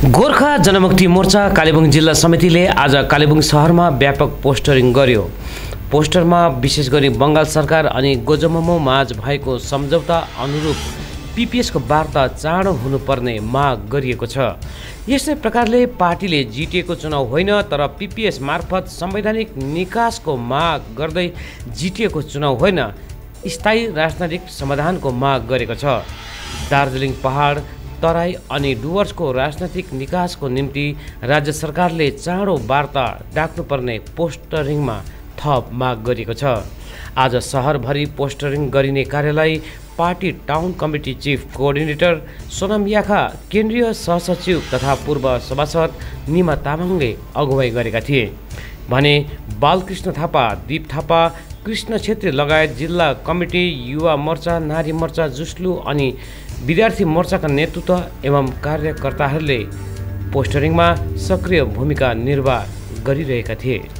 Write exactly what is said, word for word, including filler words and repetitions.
गोर्खा जनमुक्ति मोर्चा कालेबुङ जिल्ला समितिले आज कालेबुङ शहरमा व्यापक पोस्टरिङ गर्यो। पोस्टरमा विशेष गरी बङ्गाल सरकार अनि गोजममो माझ भएको सम्झौता अनुरूप पीपीएसको वार्ता चाँडो हुनुपर्ने माग गरिएको छ। यस्तै प्रकारले पार्टीले जिटिएको चुनाव होइन तर पीपीएस मार्फत संवैधानिक निकासको माग गर्दै जिटिएको चुनाव होइन, स्थायी राजनैतिक समाधानको माग गरेको छ। दार्जिलिङ पहाड तराई अनि डुवर्सको राजनैतिक निकासको निम्ति राज्य सरकारले चाँडो वार्ता डाक्नुपर्ने पोस्टरिङमा थप माग गरिएको छ। आज शहरभरि पोस्टरिङ गरिने कार्यलाई party town committee chief coordinator Sonam Yakha, केन्द्रीय सहसचिव तथा पूर्व सभासद निमा तामाङले अगुवाई गरेका थिए भने बालकृष्ण थापा, दीप थापा, कृष्ण छेत्री लगायत जिल्ला कमिटी, युवा मोर्चा, नारी मोर्चा, जुस्लु अनि विद्यार्थी मोर्चाका नेतृत्व एवं कार्यकर्ताहरूले पोस्टरिङमा सक्रिय भूमिका निर्वाह गरिरहेका थिए।